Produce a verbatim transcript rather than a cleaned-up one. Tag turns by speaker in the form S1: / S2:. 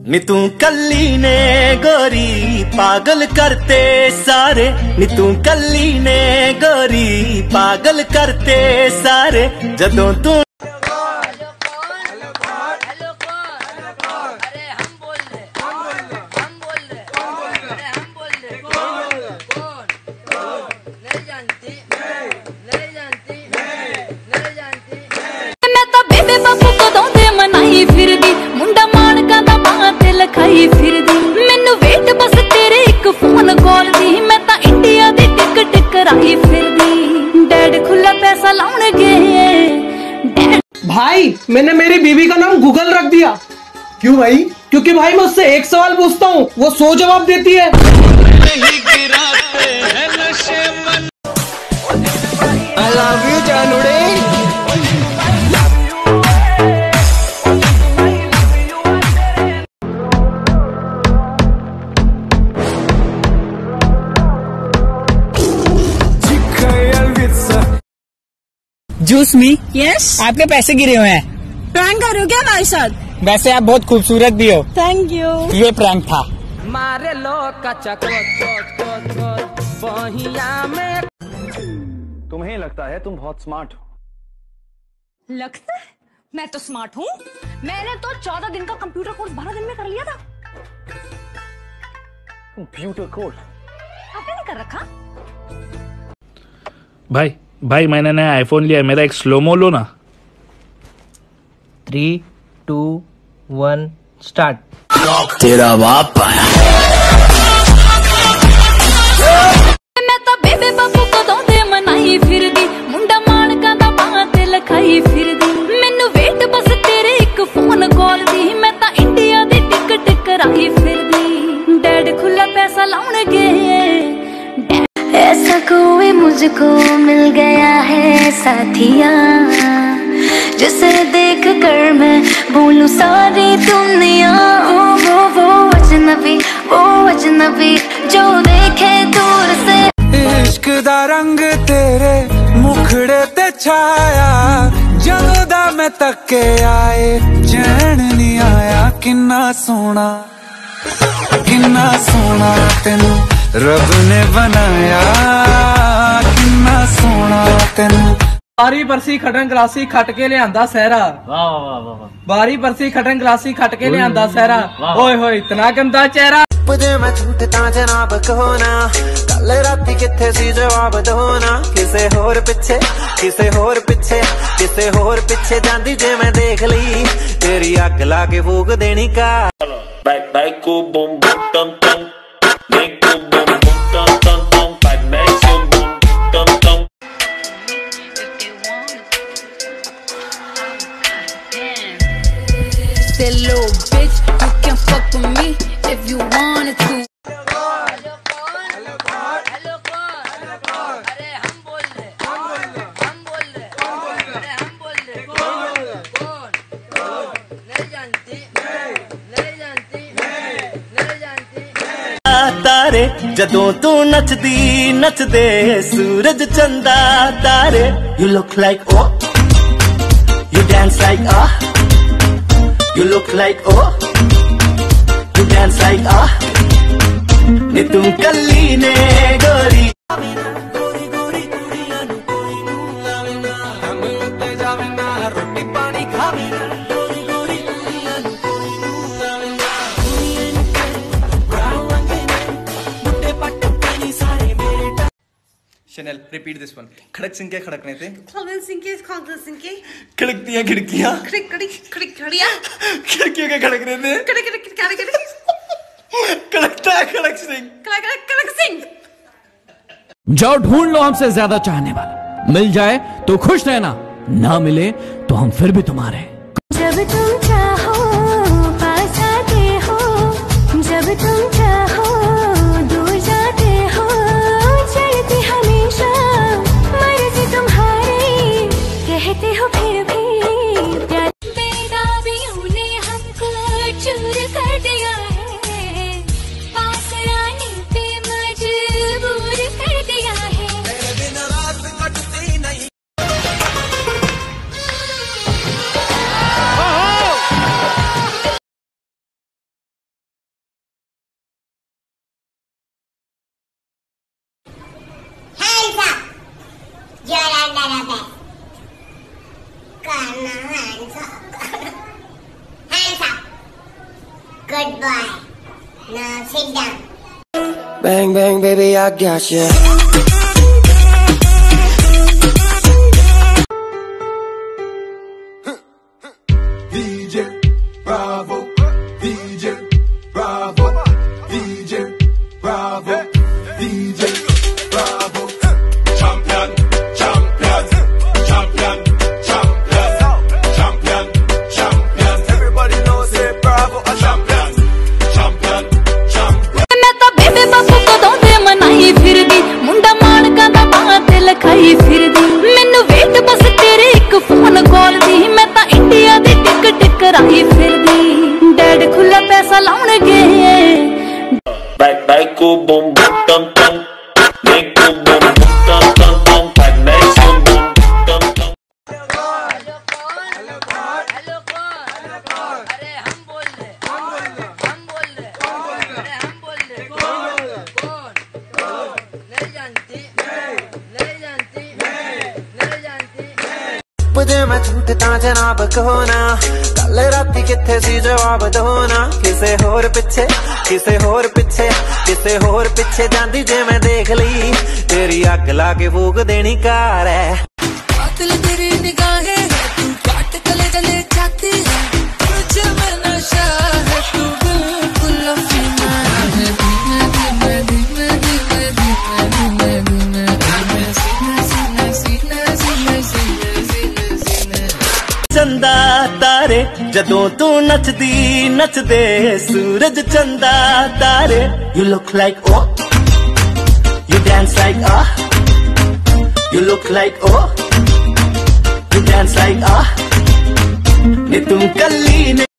S1: नी तू कल्ली ने गोरी पागल करते सारे, नी तू कल्ली ने गोरी पागल करते सारे। जदों तू
S2: मैनू वेट बस तेरे एक फोन कॉल दी, मैं ता इंडिया दी टिकट कराई फिरदी। डैड खुला पैसा लाउणगे
S3: भाई, मैंने मेरी बीवी का नाम गूगल रख दिया।
S4: क्यों भाई?
S3: क्योंकि भाई मैं उससे एक सवाल पूछता हूँ, वो सौ जवाब देती है।
S4: I love you जानूड़े।
S5: जूस मी
S2: यस,
S5: आपके पैसे गिरे हुए हैं।
S2: प्रैंक कर रहे हो क्या हमारे साथ?
S5: वैसे आप बहुत खूबसूरत भी हो।
S2: Thank you.
S5: ये प्रैंक था।
S3: मारे लो कच्चा में।
S6: तुम्हें लगता है तुम बहुत स्मार्ट हो।
S7: लगता है मैं तो स्मार्ट हूँ। मैंने तो चौदह दिन का कंप्यूटर कोर्स बारह दिन में कर लिया था।
S6: कंप्यूटर कोर्स
S7: आपने नहीं कर रखा?
S8: भाई भाई मैंने नया आईफोन लिया है, मेरा एक स्लोमो लो ना।
S3: Three two one start.
S1: तेरा बाप आया।
S2: मैं ता बेबे बापू कदों दे मनाई फिरदी, मुंडा मानका दा बांह ते लखाई फिरदी। मैनू वेट बस तेरे एक फोन कॉल दी, मैं ता इंडिया दी टिकट कराई फिरदी। डैड खुला पैसा लाउणगे। ऐसा कोई मुझको मिल गया है साथिया, जिसे देख कर मैं भूलूं सारी दुनिया। ओ वो वो अजनबी, वो अजनबी जो देखे दूर से।
S9: इश्क दा रंग तेरे मुखड़े ते छाया, जदों दा मैं तके आए चैन नहीं आया। किन्ना सोना किन्ना सोना तेनू रब ने बनाया, किन्ना सोना तेनू।
S3: बारी परसी खटन गलासी खट के लियांदा सहरा।
S5: वाह वाह वाह वाह।
S3: बारी परसी खटन गलासी खट के लियांदा सहरा। ओए होए इतना गंदा चेहरा।
S10: जे मैं झूठ तां जनाब कहो ना, कल राती किथे सी जवाब दो ना। किसे होर पिछे किसे होर पिछे किसे होर पिछे जांदी जे मैं देख ली, तेरी अग ला के फूक देनी का।
S8: बैक बैक को बम बम टम टम, बैक को बम बम टम टम टम, बैक बैक को बम टम टम।
S2: Say little bitch, you can fuck with me if you wanted to.
S1: तारे जदों तू नचदी नचदे सूरज चंदा तारे। You look like oh, you dance like ah, you look like oh, you dance like ah। नी तू कल्ली ने गोरी
S9: रोटी पानी खावे
S4: Chanel, repeat this one. खड़क सिंह के खड़कने थे,
S7: खड़क सिंह के खड़क सिंह के
S4: खड़कती हैं खिड़कियाँ,
S7: खड़क खड़क खड़क खड़िया
S4: खिड़कियों के खड़कने थे,
S7: खड़क खड़क खड़क खड़क
S4: खड़कता है खड़क सिंह।
S7: खड़क खड़क खड़क सिंह।
S11: जाओ ढूंढ लो हमसे ज्यादा चाहने वाला, मिल जाए तो खुश रहना, ना मिले तो हम फिर भी तुम्हारे।
S2: जब तुम चाहो पास आते हो, जब तुम चाहो दूर जाते हो, चलती हमेशा मर्जी तुम्हारी, कहते हो फिर भी प्यार। बेदाबियों ने हमको चूर कर दिया है, पास आने पे मजबूर कर दिया है।
S9: तेरे बिन रात कटती नहीं।
S12: under the bed. Karna hands up. Hands up. Good boy. Now sit down.
S13: Bang bang baby, I got you.
S9: D J Bravo, D J Bravo, D J Bravo, D J Bravo. Champion, champion, champion, champion, champion, champion. Everybody knows it, Bravo, a champion, champion, champion.
S2: मैं तो बेबे बापू को दो दे मनाई फिर दी मुंडा मानका दा बात लिखाई फिर दी मैनू वेट बस तेरे एक फोन कॉल दी मैं तो इंडिया दी टिकट कराई फिर दी डैड खुला पैसा लाउणगे
S8: Back back को बम बम टम टम make को बम बम टम टम टम back back को बम टम टम
S10: जे मैं झूठ तां जनाब कहो ना कल राती किथे सी जवाब दो ना किसे होर पिछे किसे होर पिछे किसे होर पिछे जांदी जे मैं देख ली तेरी अग ला के फूक देनी कार है
S9: कातिल तेरी निगाहें है तू काट गले गले जाती है तुझे में नशा है तू बिल्कुल अफीना है धीमे धीमे धीमे धीमे धीमे धीमे धीमे धीमे सीने सीने सीने सीने सीने सीने
S1: चंदा तारे जदों तू नचदी नचदे सूरज चंदा तारे You look like oh You dance like ah You look like oh You dance like ah ने तुम कल्ली ने